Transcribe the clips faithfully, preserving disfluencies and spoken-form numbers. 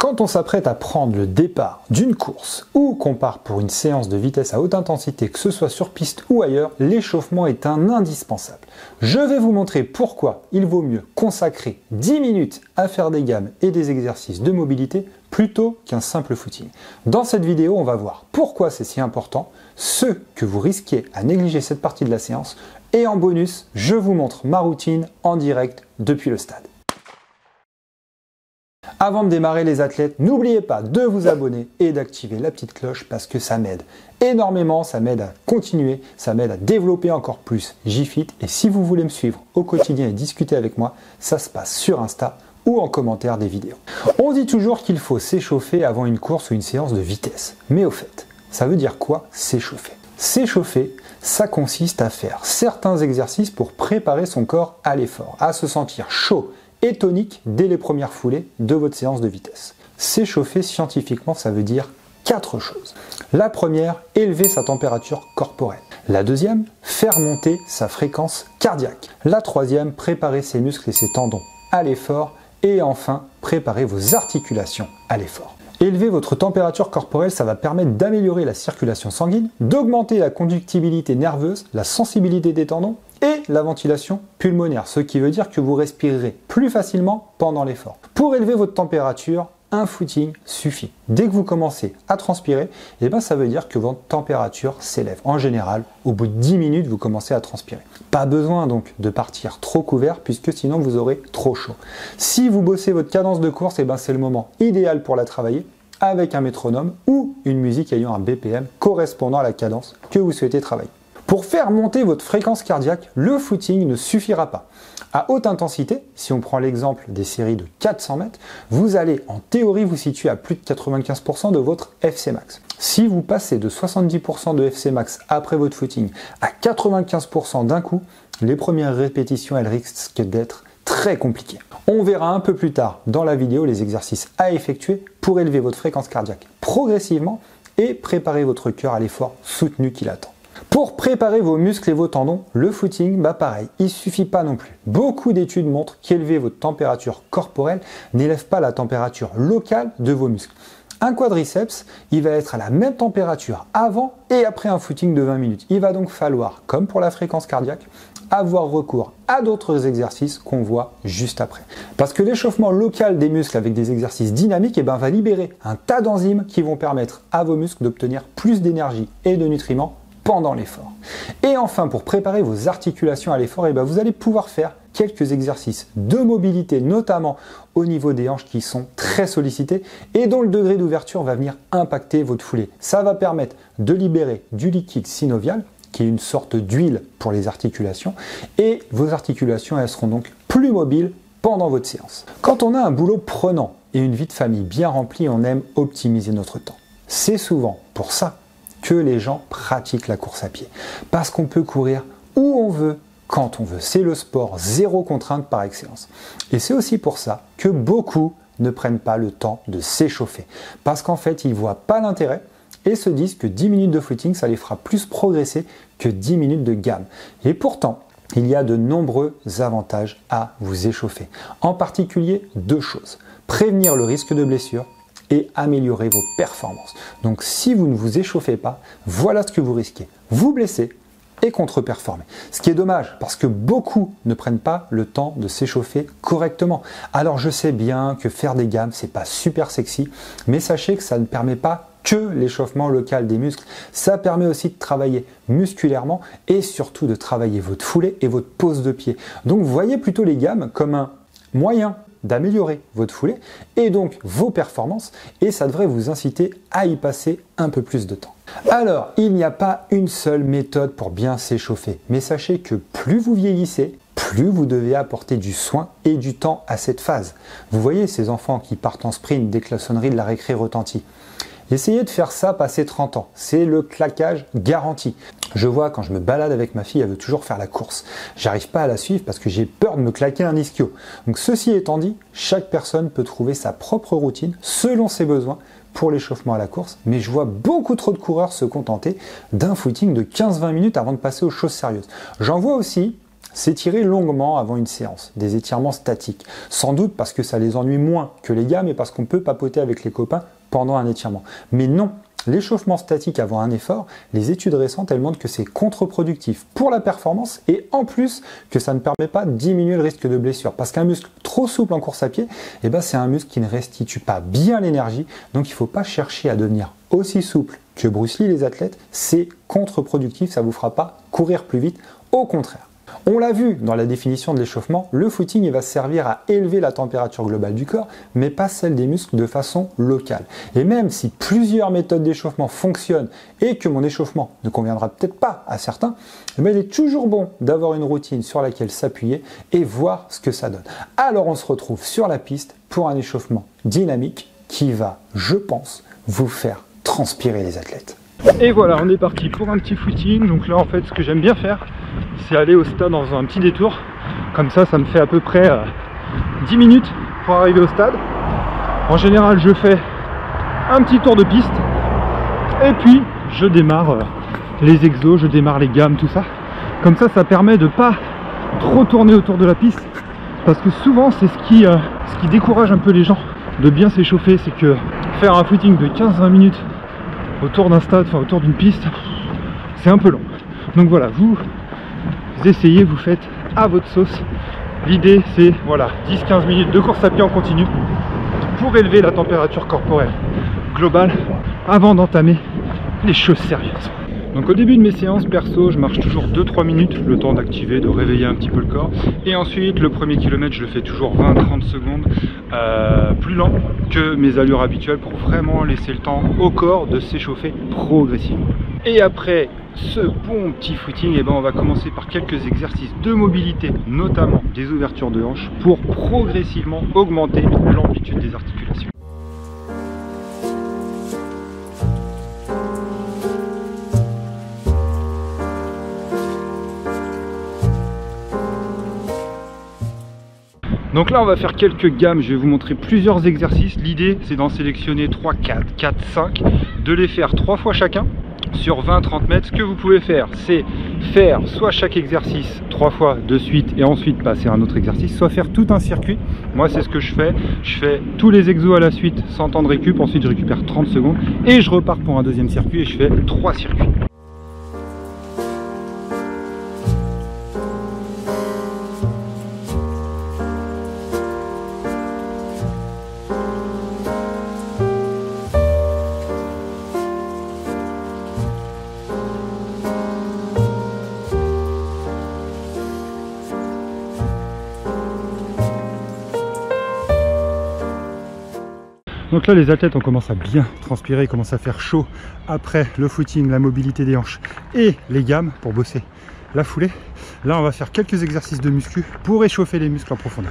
Quand on s'apprête à prendre le départ d'une course ou qu'on part pour une séance de vitesse à haute intensité, que ce soit sur piste ou ailleurs, l'échauffement est un indispensable. Je vais vous montrer pourquoi il vaut mieux consacrer dix minutes à faire des gammes et des exercices de mobilité plutôt qu'un simple footing. Dans cette vidéo, on va voir pourquoi c'est si important, ce que vous risquez à négliger cette partie de la séance et en bonus, je vous montre ma routine en direct depuis le stade. Avant de démarrer les athlètes, n'oubliez pas de vous abonner et d'activer la petite cloche parce que ça m'aide énormément, ça m'aide à continuer, ça m'aide à développer encore plus J-Fit. Et si vous voulez me suivre au quotidien et discuter avec moi, ça se passe sur Insta ou en commentaire des vidéos. On dit toujours qu'il faut s'échauffer avant une course ou une séance de vitesse. Mais au fait, ça veut dire quoi s'échauffer? S'échauffer, ça consiste à faire certains exercices pour préparer son corps à l'effort, à se sentir chaud et tonique dès les premières foulées de votre séance de vitesse. S'échauffer scientifiquement, ça veut dire quatre choses. La première, élever sa température corporelle. La deuxième, faire monter sa fréquence cardiaque. La troisième, préparer ses muscles et ses tendons à l'effort. Et enfin, préparer vos articulations à l'effort. Élever votre température corporelle, ça va permettre d'améliorer la circulation sanguine, d'augmenter la conductibilité nerveuse, la sensibilité des tendons et la ventilation pulmonaire, ce qui veut dire que vous respirerez plus facilement pendant l'effort. Pour élever votre température, un footing suffit. Dès que vous commencez à transpirer, eh ben ça veut dire que votre température s'élève. En général, au bout de dix minutes, vous commencez à transpirer. Pas besoin donc de partir trop couvert puisque sinon vous aurez trop chaud. Si vous bossez votre cadence de course, eh ben c'est le moment idéal pour la travailler avec un métronome ou une musique ayant un B P M correspondant à la cadence que vous souhaitez travailler. Pour faire monter votre fréquence cardiaque, le footing ne suffira pas. À haute intensité, si on prend l'exemple des séries de quatre cents mètres, vous allez en théorie vous situer à plus de quatre-vingt-quinze pour cent de votre F C max. Si vous passez de soixante-dix pour cent de F C max après votre footing à quatre-vingt-quinze pour cent d'un coup, les premières répétitions elles risquent d'être très compliquées. On verra un peu plus tard dans la vidéo les exercices à effectuer pour élever votre fréquence cardiaque progressivement et préparer votre cœur à l'effort soutenu qu'il attend. Pour préparer vos muscles et vos tendons, le footing, bah pareil, il ne suffit pas non plus. Beaucoup d'études montrent qu'élever votre température corporelle n'élève pas la température locale de vos muscles. Un quadriceps, il va être à la même température avant et après un footing de vingt minutes. Il va donc falloir, comme pour la fréquence cardiaque, avoir recours à d'autres exercices qu'on voit juste après. Parce que l'échauffement local des muscles avec des exercices dynamiques eh ben, va libérer un tas d'enzymes qui vont permettre à vos muscles d'obtenir plus d'énergie et de nutriments pendant l'effort. Et enfin, pour préparer vos articulations à l'effort, eh ben, vous allez pouvoir faire quelques exercices de mobilité, notamment au niveau des hanches qui sont très sollicités et dont le degré d'ouverture va venir impacter votre foulée. Ça va permettre de libérer du liquide synovial, qui est une sorte d'huile pour les articulations, et vos articulations elles seront donc plus mobiles pendant votre séance. Quand on a un boulot prenant et une vie de famille bien remplie, on aime optimiser notre temps. C'est souvent pour ça que les gens pratiquent la course à pied. Parce qu'on peut courir où on veut, quand on veut. C'est le sport zéro contrainte par excellence. Et c'est aussi pour ça que beaucoup ne prennent pas le temps de s'échauffer. Parce qu'en fait, ils ne voient pas l'intérêt et se disent que dix minutes de footing, ça les fera plus progresser que dix minutes de gamme. Et pourtant, il y a de nombreux avantages à vous échauffer. En particulier, deux choses. Prévenir le risque de blessure et améliorer vos performances. Donc si vous ne vous échauffez pas, voilà ce que vous risquez. Vous blesser et contre-performer. Ce qui est dommage parce que beaucoup ne prennent pas le temps de s'échauffer correctement. Alors je sais bien que faire des gammes, c'est pas super sexy, mais sachez que ça ne permet pas que l'échauffement local des muscles, ça permet aussi de travailler musculairement et surtout de travailler votre foulée et votre pose de pied. Donc voyez plutôt les gammes comme un moyen d'améliorer votre foulée et donc vos performances et ça devrait vous inciter à y passer un peu plus de temps. Alors, il n'y a pas une seule méthode pour bien s'échauffer, mais sachez que plus vous vieillissez, plus vous devez apporter du soin et du temps à cette phase. Vous voyez ces enfants qui partent en sprint dès que la sonnerie de la récré retentit. Essayez de faire ça passer trente ans, c'est le claquage garanti. Je vois quand je me balade avec ma fille, elle veut toujours faire la course. J'arrive pas à la suivre parce que j'ai peur de me claquer un ischio. Donc ceci étant dit, chaque personne peut trouver sa propre routine selon ses besoins pour l'échauffement à la course, mais je vois beaucoup trop de coureurs se contenter d'un footing de quinze à vingt minutes avant de passer aux choses sérieuses. J'en vois aussi s'étirer longuement avant une séance, des étirements statiques. Sans doute parce que ça les ennuie moins que les gammes et parce qu'on peut papoter avec les copains pendant un étirement. Mais non, l'échauffement statique avant un effort, les études récentes, elles montrent que c'est contre-productif pour la performance et en plus que ça ne permet pas de diminuer le risque de blessure. Parce qu'un muscle trop souple en course à pied, eh ben c'est un muscle qui ne restitue pas bien l'énergie. Donc il ne faut pas chercher à devenir aussi souple que Bruce Lee, les athlètes. C'est contre-productif, ça ne vous fera pas courir plus vite. Au contraire. On l'a vu dans la définition de l'échauffement, le footing il va servir à élever la température globale du corps, mais pas celle des muscles de façon locale. Et même si plusieurs méthodes d'échauffement fonctionnent et que mon échauffement ne conviendra peut-être pas à certains, mais il est toujours bon d'avoir une routine sur laquelle s'appuyer et voir ce que ça donne. Alors on se retrouve sur la piste pour un échauffement dynamique qui va, je pense, vous faire transpirer les athlètes. Et voilà, on est parti pour un petit footing. Donc là en fait ce que j'aime bien faire, c'est aller au stade dans un petit détour. Comme ça, ça me fait à peu près euh, dix minutes pour arriver au stade. En général, je fais un petit tour de piste. Et puis, je démarre euh, les exos, je démarre les gammes, tout ça. Comme ça, ça permet de pas trop tourner autour de la piste. Parce que souvent, c'est ce qui, euh, ce qui décourage un peu les gens de bien s'échauffer. C'est que faire un footing de quinze à vingt minutes autour d'un stade, enfin autour d'une piste, c'est un peu long. Donc voilà, vous, vous essayez, vous faites à votre sauce. L'idée c'est voilà dix à quinze minutes de course à pied en continu pour élever la température corporelle globale avant d'entamer les choses sérieuses. Donc au début de mes séances perso, je marche toujours deux à trois minutes, le temps d'activer, de réveiller un petit peu le corps. Et ensuite, le premier kilomètre, je le fais toujours vingt à trente secondes, euh, plus lent que mes allures habituelles pour vraiment laisser le temps au corps de s'échauffer progressivement. Et après ce bon petit footing, eh ben on va commencer par quelques exercices de mobilité, notamment des ouvertures de hanches, pour progressivement augmenter l'amplitude des articulations. Donc là on va faire quelques gammes, je vais vous montrer plusieurs exercices. L'idée c'est d'en sélectionner trois, quatre, quatre, cinq, de les faire trois fois chacun sur vingt à trente mètres. Ce que vous pouvez faire, c'est faire soit chaque exercice trois fois de suite et ensuite passer à un autre exercice, soit faire tout un circuit. Moi c'est ce que je fais, je fais tous les exos à la suite sans temps de récup, ensuite je récupère trente secondes et je repars pour un deuxième circuit et je fais trois circuits. Donc là les athlètes on commence à bien transpirer, ils commencent à faire chaud après le footing, la mobilité des hanches et les gammes pour bosser la foulée. Là on va faire quelques exercices de muscu pour échauffer les muscles en profondeur.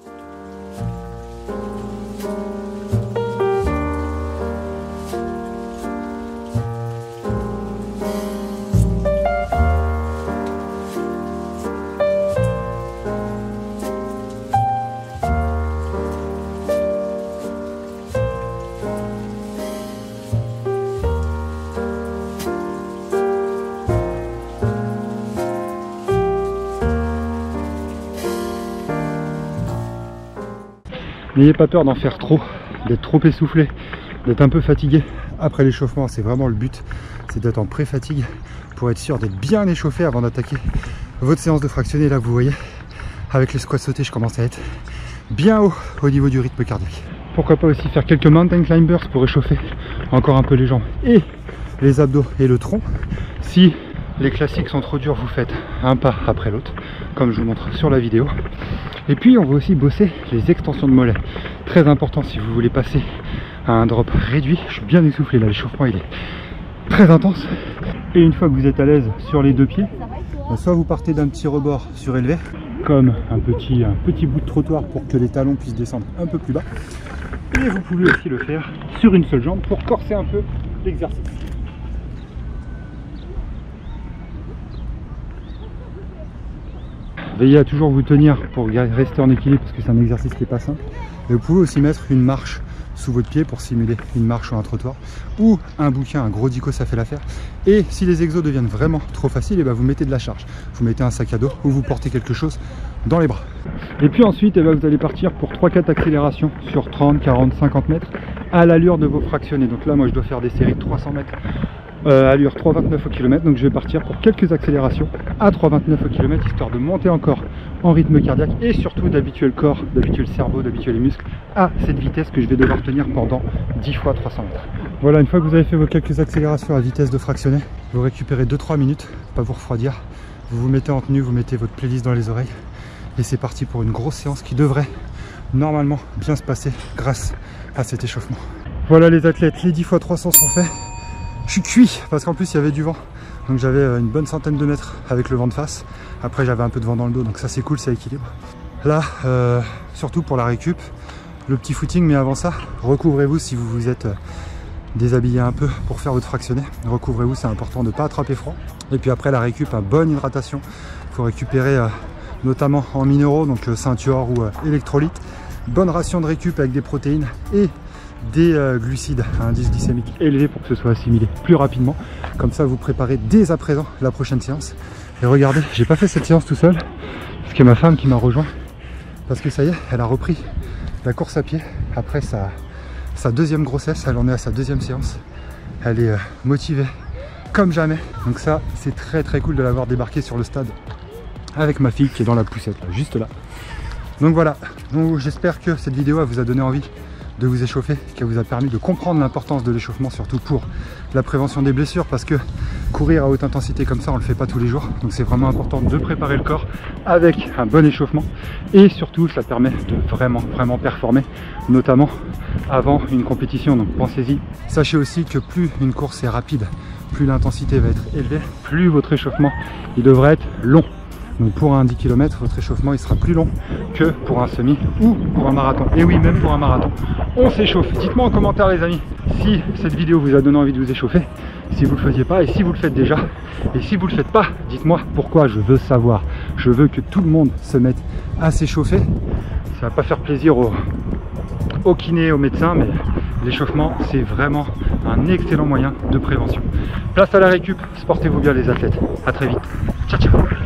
N'ayez pas peur d'en faire trop, d'être trop essoufflé, d'être un peu fatigué après l'échauffement. C'est vraiment le but, c'est d'être en pré-fatigue pour être sûr d'être bien échauffé avant d'attaquer votre séance de fractionné. Là vous voyez, avec les squats sautés, je commence à être bien haut au niveau du rythme cardiaque. Pourquoi pas aussi faire quelques mountain climbers pour échauffer encore un peu les jambes et les abdos et le tronc. Si les classiques sont trop durs, vous faites un pas après l'autre, comme je vous montre sur la vidéo. Et puis on va aussi bosser les extensions de mollets. Très important si vous voulez passer à un drop réduit. Je suis bien essoufflé là, l'échauffement il est très intense. Et une fois que vous êtes à l'aise sur les deux pieds, soit vous partez d'un petit rebord surélevé, comme un petit, un petit bout de trottoir pour que les talons puissent descendre un peu plus bas. Et vous pouvez aussi le faire sur une seule jambe pour corser un peu l'exercice. Veillez à toujours vous tenir pour rester en équilibre parce que c'est un exercice qui n'est pas simple. Et vous pouvez aussi mettre une marche sous votre pied pour simuler une marche ou un trottoir, ou un bouquin, un gros dico, ça fait l'affaire. Et si les exos deviennent vraiment trop faciles, et ben vous mettez de la charge, vous mettez un sac à dos ou vous portez quelque chose dans les bras. Et puis ensuite, et ben vous allez partir pour trois quatre accélérations sur trente, quarante, cinquante mètres à l'allure de vos fractionnés. Donc là, moi je dois faire des séries de trois cents mètres. Euh, allure trois virgule vingt-neuf au kilomètre, donc je vais partir pour quelques accélérations à trois virgule vingt-neuf au kilomètre, histoire de monter encore en rythme cardiaque et surtout d'habituer le corps, d'habituer le cerveau, d'habituer les muscles à cette vitesse que je vais devoir tenir pendant dix fois trois cents mètres. Voilà, une fois que vous avez fait vos quelques accélérations à vitesse de fractionné, vous récupérez deux trois minutes, pas vous refroidir, vous vous mettez en tenue, vous mettez votre playlist dans les oreilles et c'est parti pour une grosse séance qui devrait normalement bien se passer grâce à cet échauffement. Voilà les athlètes, les dix fois trois cents sont faits. Je suis cuit parce qu'en plus il y avait du vent, donc j'avais une bonne centaine de mètres avec le vent de face. Après j'avais un peu de vent dans le dos, donc ça c'est cool, ça équilibre. Là, euh, surtout pour la récup, le petit footing, mais avant ça, recouvrez-vous si vous vous êtes déshabillé un peu pour faire votre fractionné. Recouvrez-vous, c'est important de ne pas attraper froid. Et puis après la récup, une bonne hydratation. Il faut récupérer euh, notamment en minéraux, donc euh, ceinture ou euh, électrolytes. Bonne ration de récup avec des protéines et des euh, glucides à indice glycémique élevé pour que ce soit assimilé plus rapidement. Comme ça vous préparez dès à présent la prochaine séance. Et regardez, j'ai pas fait cette séance tout seul parce qu'il y a ma femme qui m'a rejoint, parce que ça y est, elle a repris la course à pied après sa, sa deuxième grossesse. Elle en est à sa deuxième séance, elle est euh, motivée comme jamais, donc ça c'est très très cool de l'avoir débarqué sur le stade avec ma fille qui est dans la poussette là, juste là. Donc voilà, donc j'espère que cette vidéo elle vous a donné envie de vous échauffer, qui vous a permis de comprendre l'importance de l'échauffement, surtout pour la prévention des blessures, parce que courir à haute intensité comme ça on le fait pas tous les jours, donc c'est vraiment important de préparer le corps avec un bon échauffement, et surtout ça permet de vraiment vraiment performer, notamment avant une compétition, donc pensez-y. Sachez aussi que plus une course est rapide, plus l'intensité va être élevée, plus votre échauffement il devrait être long. Donc pour un dix kilomètres, votre échauffement il sera plus long que pour un semi ou pour un marathon. Et oui, même pour un marathon, on s'échauffe. Dites-moi en commentaire les amis, si cette vidéo vous a donné envie de vous échauffer, si vous ne le faisiez pas et si vous le faites déjà. Et si vous ne le faites pas, dites-moi pourquoi, je veux savoir. Je veux que tout le monde se mette à s'échauffer. Ça va pas faire plaisir aux, aux kinés, aux médecins, mais l'échauffement c'est vraiment un excellent moyen de prévention. Place à la récup, sportez-vous bien les athlètes. À très vite. Ciao ciao.